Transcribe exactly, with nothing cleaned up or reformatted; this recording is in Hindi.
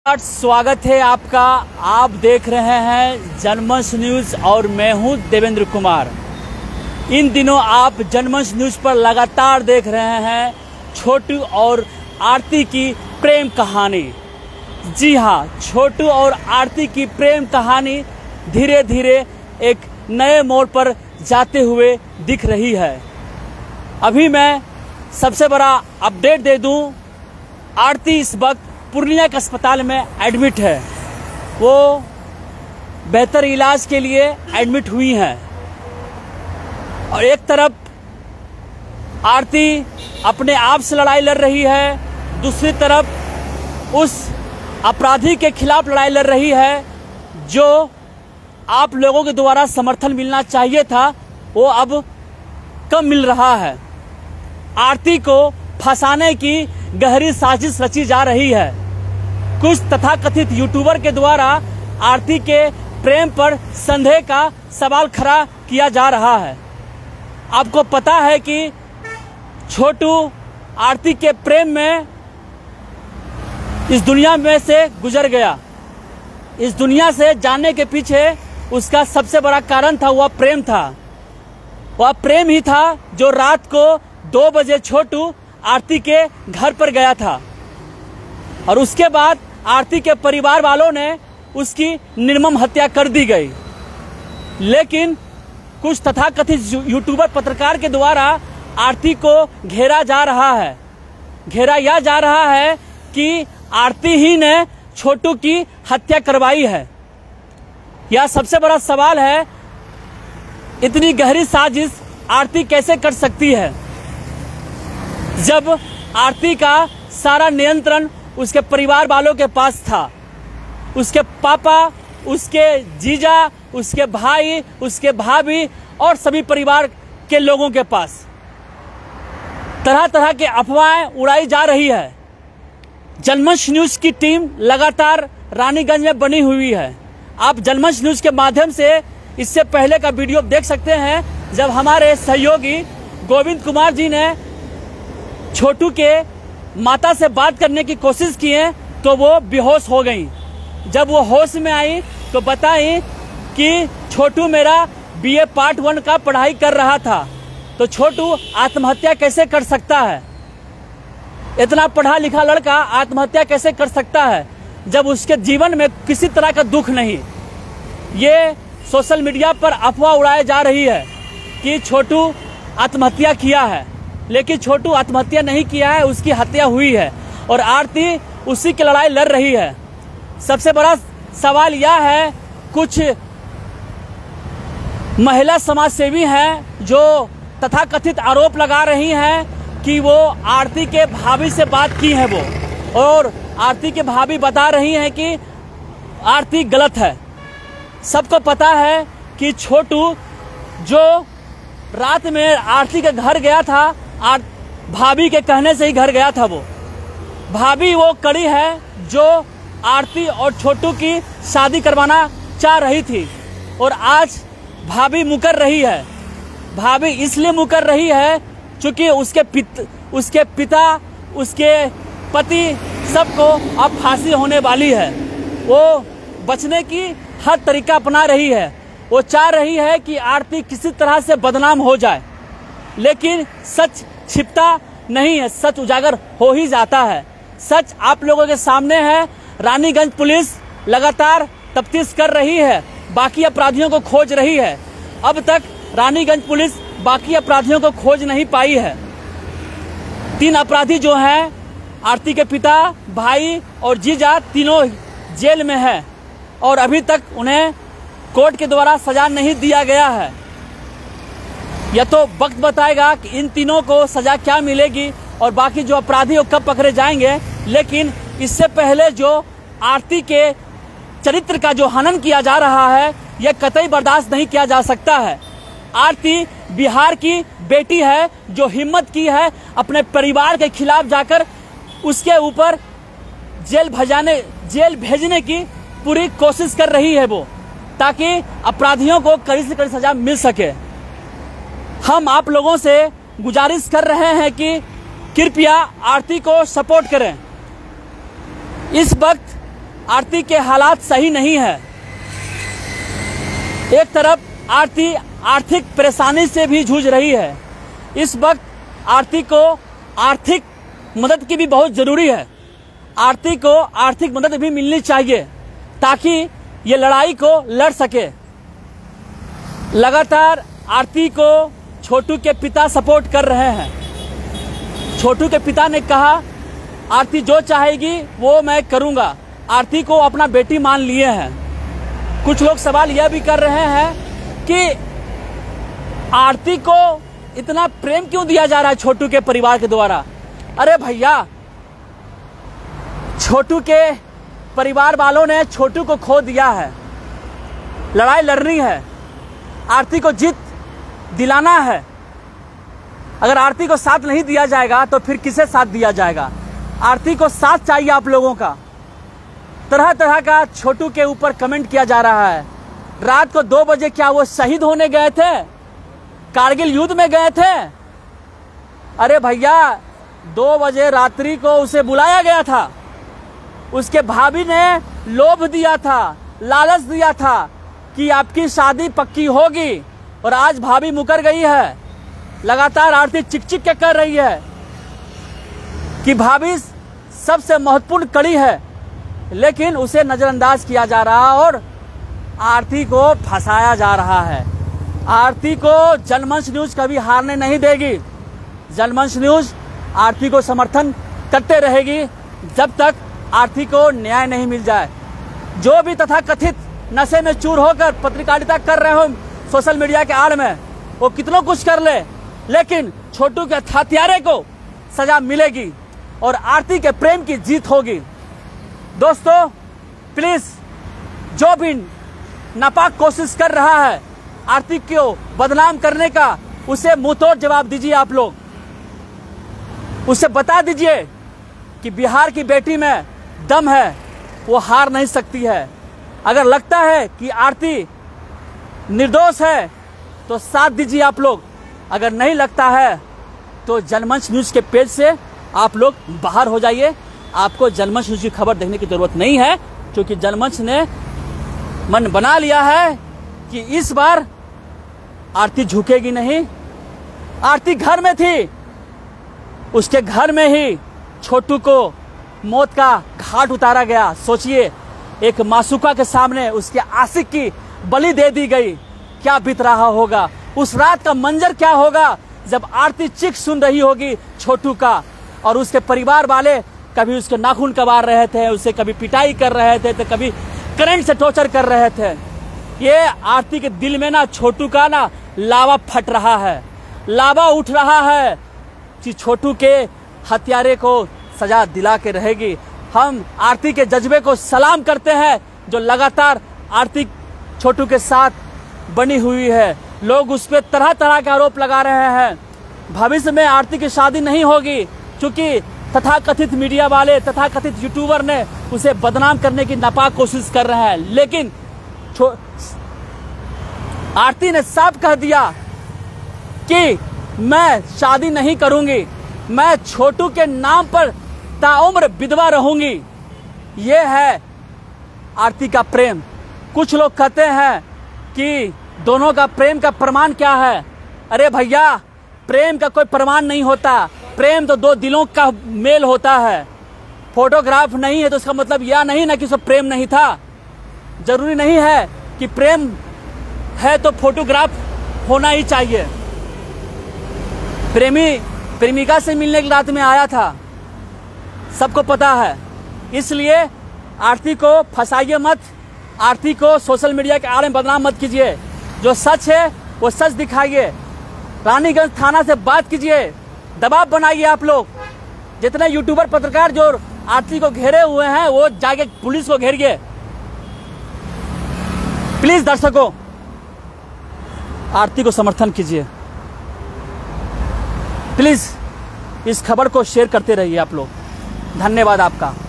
स्वागत है आपका। आप देख रहे हैं जनमंच न्यूज और मैं हूं देवेंद्र कुमार। इन दिनों आप जनमंच न्यूज पर लगातार देख रहे हैं छोटू और आरती की प्रेम कहानी। जी हां, छोटू और आरती की प्रेम कहानी धीरे धीरे एक नए मोड़ पर जाते हुए दिख रही है। अभी मैं सबसे बड़ा अपडेट दे दूं, आरती इस वक्त पूर्णिया के अस्पताल में एडमिट है। वो बेहतर इलाज के लिए एडमिट हुई हैं और एक तरफ आरती अपने आप से लड़ाई लड़ रही है, दूसरी तरफ उस अपराधी के खिलाफ लड़ाई लड़ रही है जो आप लोगों के द्वारा समर्थन मिलना चाहिए था, वो अब कम मिल रहा है। आरती को फंसाने की गहरी साजिश रची जा रही है। कुछ तथाकथित यूट्यूबर के द्वारा आरती के प्रेम पर संदेह का सवाल खड़ा किया जा रहा है। आपको पता है कि छोटू आरती के प्रेम में इस दुनिया में से गुजर गया। इस दुनिया से जाने के पीछे उसका सबसे बड़ा कारण था, वह प्रेम था। वह प्रेम ही था जो रात को दो बजे छोटू आरती के घर पर गया था और उसके बाद आरती के परिवार वालों ने उसकी निर्मम हत्या कर दी गई। लेकिन कुछ तथाकथित यूट्यूबर पत्रकार के द्वारा आरती को घेरा जा रहा है। घेरा यह जा रहा है कि आरती ही ने छोटू की हत्या करवाई है। यह सबसे बड़ा सवाल है, इतनी गहरी साजिश आरती कैसे कर सकती है जब आरती का सारा नियंत्रण उसके परिवार वालों के पास था। उसके पापा, उसके जीजा, उसके भाई, उसके भाभी और सभी परिवार के लोगों के पास तरह तरह के अफवाहें उड़ाई जा रही है। जनमंच न्यूज की टीम लगातार रानीगंज में बनी हुई है। आप जनमंच न्यूज के माध्यम से इससे पहले का वीडियो देख सकते हैं जब हमारे सहयोगी गोविंद कुमार जी ने छोटू के माता से बात करने की कोशिश की है तो वो बेहोश हो गई। जब वो होश में आई तो बताई कि छोटू मेरा बीए पार्ट वन का पढ़ाई कर रहा था। तो छोटू आत्महत्या कैसे कर सकता है? इतना पढ़ा लिखा लड़का आत्महत्या कैसे कर सकता है जब उसके जीवन में किसी तरह का दुख नहीं? ये सोशल मीडिया पर अफवाह उड़ाई जा रही है कि छोटू आत्महत्या किया है, लेकिन छोटू आत्महत्या नहीं किया है, उसकी हत्या हुई है और आरती उसी की लड़ाई लड़ रही है। सबसे बड़ा सवाल यह है, कुछ महिला समाजसेवी हैं जो तथाकथित आरोप लगा रही हैं कि वो आरती के भाभी से बात की है वो, और आरती के भाभी बता रही हैं कि आरती गलत है। सबको पता है कि छोटू जो रात में आरती के घर गया था, आर भाभी के कहने से ही घर गया था। वो भाभी वो कड़ी है जो आरती और छोटू की शादी करवाना चाह रही थी और आज भाभी मुकर रही है। भाभी इसलिए मुकर रही है क्योंकि उसके पित उसके पिता, उसके पति सबको अब फांसी होने वाली है। वो बचने की हर तरीका अपना रही है। वो चाह रही है कि आरती किसी तरह से बदनाम हो जाए, लेकिन सच छिपता नहीं है, सच उजागर हो ही जाता है। सच आप लोगों के सामने है। रानीगंज पुलिस लगातार तफ्तीश कर रही है, बाकी अपराधियों को खोज रही है। अब तक रानीगंज पुलिस बाकी अपराधियों को खोज नहीं पाई है। तीन अपराधी जो हैं, आरती के पिता, भाई और जीजा, तीनों जेल में है और अभी तक उन्हें कोर्ट के द्वारा सजा नहीं दिया गया है। यह तो वक्त बताएगा कि इन तीनों को सजा क्या मिलेगी और बाकी जो अपराधी वो कब पकड़े जाएंगे। लेकिन इससे पहले जो आरती के चरित्र का जो हनन किया जा रहा है, यह कतई बर्दाश्त नहीं किया जा सकता है। आरती बिहार की बेटी है जो हिम्मत की है अपने परिवार के खिलाफ जाकर उसके ऊपर जेल भजाने जेल भेजने की पूरी कोशिश कर रही है वो, ताकि अपराधियों को कड़ी से कड़ी सजा मिल सके। हम आप लोगों से गुजारिश कर रहे हैं कि कृपया आरती को सपोर्ट करें। इस वक्त आरती के हालात सही नहीं है। एक तरफ आरती आर्थिक परेशानी से भी जूझ रही है। इस वक्त आरती को आर्थिक मदद की भी बहुत जरूरी है। आरती को आर्थिक मदद भी मिलनी चाहिए ताकि ये लड़ाई को लड़ सके। लगातार आरती को छोटू के पिता सपोर्ट कर रहे हैं। छोटू के पिता ने कहा आरती जो चाहेगी वो मैं करूंगा। आरती को अपना बेटी मान लिए हैं। कुछ लोग सवाल यह भी कर रहे हैं कि आरती को इतना प्रेम क्यों दिया जा रहा है छोटू के परिवार के द्वारा। अरे भैया, छोटू के परिवार वालों ने छोटू को खो दिया है। लड़ाई लड़नी है, आरती को जीत दिलाना है। अगर आरती को साथ नहीं दिया जाएगा तो फिर किसे साथ दिया जाएगा। आरती को साथ चाहिए आप लोगों का। तरह तरह का छोटू के ऊपर कमेंट किया जा रहा है। रात को दो बजे क्या वो शहीद होने गए थे, कारगिल युद्ध में गए थे? अरे भैया, दो बजे रात्रि को उसे बुलाया गया था। उसके भाभी ने लोभ दिया था, लालच दिया था कि आपकी शादी पक्की होगी, और आज भाभी मुकर गई है। लगातार आरती चिक चिक के कर रही है कि भाभी सबसे महत्वपूर्ण कड़ी है, लेकिन उसे नजरअंदाज किया जा रहा और आरती को फंसाया जा रहा है। आरती को जनमंच न्यूज कभी हारने नहीं देगी। जनमंच न्यूज आरती को समर्थन करते रहेगी जब तक आरती को न्याय नहीं मिल जाए। जो भी तथाकथित नशे में चूर होकर पत्रकारिता कर रहे हो सोशल मीडिया के आड़ में, वो कितनों कुछ कर ले, लेकिन छोटू के हत्यारे को सजा मिलेगी और आरती के प्रेम की जीत होगी। दोस्तों, प्लीज जो भी नापाक कोशिश कर रहा है आरती को बदनाम करने का, उसे मुंहतोड़ जवाब दीजिए। आप लोग उसे बता दीजिए कि बिहार की बेटी में दम है, वो हार नहीं सकती है। अगर लगता है कि आरती निर्दोष है तो साथ दीजिए आप लोग। अगर नहीं लगता है तो जनमंच न्यूज के पेज से आप लोग बाहर हो जाइए। आपको जनमंच न्यूज की खबर देखने की जरूरत नहीं है, क्योंकि जनमंच ने मन बना लिया है कि इस बार आरती झुकेगी नहीं। आरती घर में थी, उसके घर में ही छोटू को मौत का घाट उतारा गया। सोचिए, एक मासूका के सामने उसके आशिक की बलि दे दी गई। क्या बीत रहा होगा, उस रात का मंजर क्या होगा जब आरती चीख सुन रही होगी छोटू का, और उसके परिवार वाले कभी उसके नाखून कबार रहे थे, उसे कभी पिटाई कर रहे थे तो कभी करंट से टॉर्चर कर रहे थे। ये आरती के दिल में ना छोटू का ना लावा फट रहा है, लावा उठ रहा है कि छोटू के हत्यारे को सजा दिला के रहेगी। हम आरती के जज्बे को सलाम करते हैं जो लगातार आरती छोटू के साथ बनी हुई है। लोग उस पर तरह तरह के आरोप लगा रहे हैं। भविष्य में आरती की शादी नहीं होगी क्योंकि तथाकथित मीडिया वाले, तथाकथित यूट्यूबर ने उसे बदनाम करने की नापाक कोशिश कर रहे हैं। लेकिन आरती ने साफ कह दिया कि मैं शादी नहीं करूंगी, मैं छोटू के नाम पर ताउम्र विधवा रहूंगी। ये है आरती का प्रेम। कुछ लोग कहते हैं कि दोनों का प्रेम का प्रमाण क्या है। अरे भैया, प्रेम का कोई प्रमाण नहीं होता। प्रेम तो दो दिलों का मेल होता है। फोटोग्राफ नहीं है तो इसका मतलब यह नहीं ना कि उसका प्रेम नहीं था। जरूरी नहीं है कि प्रेम है तो फोटोग्राफ होना ही चाहिए। प्रेमी प्रेमिका से मिलने की रात में आया था, सबको पता है। इसलिए आरती को फंसाइए मत, आरती को सोशल मीडिया के आड़ में बदनाम मत कीजिए। जो सच है वो सच दिखाइए। रानीगंज थाना से बात कीजिए, दबाव बनाइए। आप लोग जितने यूट्यूबर पत्रकार जो आरती को घेरे हुए हैं वो जाके पुलिस को घेरिए। प्लीज दर्शकों, आरती को समर्थन कीजिए। प्लीज इस खबर को शेयर करते रहिए आप लोग। धन्यवाद आपका।